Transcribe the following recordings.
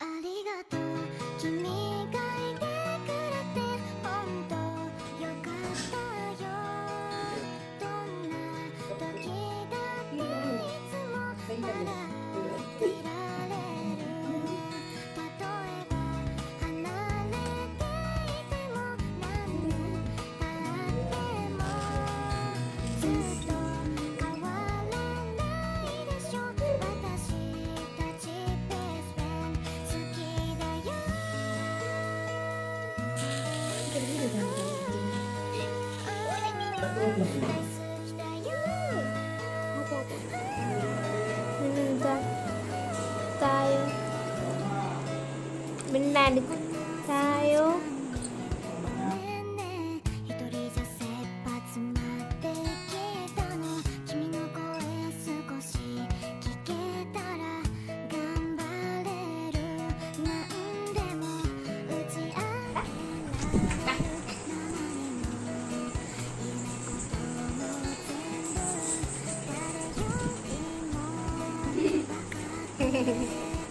ありがとう君がいてくれて本当よかったよどんな時だっていつも笑っていられる例えば離れていても何年経ってもずっと変わらないでしょ私たちベストフレンド好きだよ大好きだよ tayo. Benar tayo. 一人じゃ切羽詰まってきたの君の声少し聞けたら頑張れるなんでも打ち明けられる生にも夢ことも全部誰よりも分かってくれる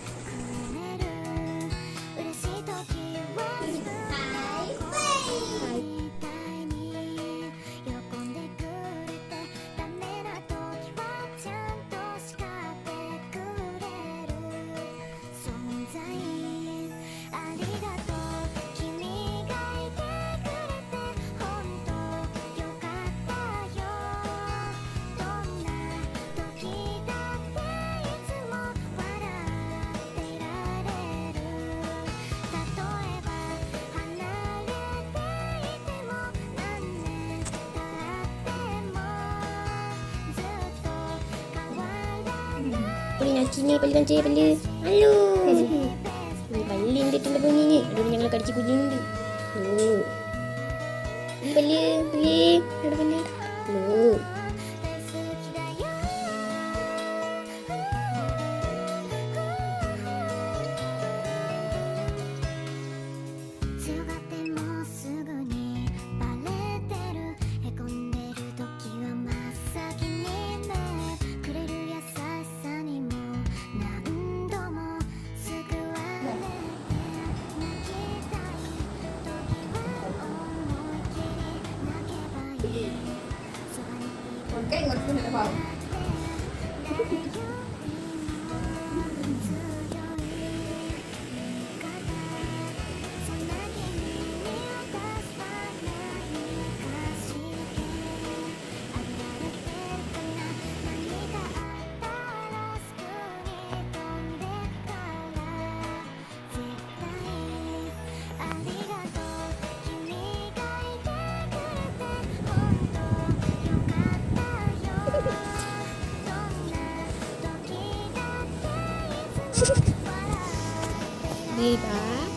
嬉しい時は自分の声みたいに喜んでくれてダメな時はちゃんと叱ってくれる存在ありがとう君がいてくれて本当よかったよどんな時だっていつも笑っていられる例えば離れていても何年経ってもずっと変わらない Paling nanti ni, paling nanti, paling. Halo. Ni paling dia tanda bunyi ni. Aduh, jangan lekar cikgu jindu. Tuh. Ni paling. Ada paling. Tuh. 大好きだよ強がってもすぐにバレてるへこんでる時は真っ先にねくれる優しさにも何度も救われて泣きたい時は思い切り泣けばいいそばにいる Cái ngực của mình là 誰よりも強い味方そんな君に私は何かしてあげられてるかな何かあったらすぐに飛んでくから絶対ありがとう君がいてくれて本当よかったよどんな時だっていつも笑っていられる Di ba?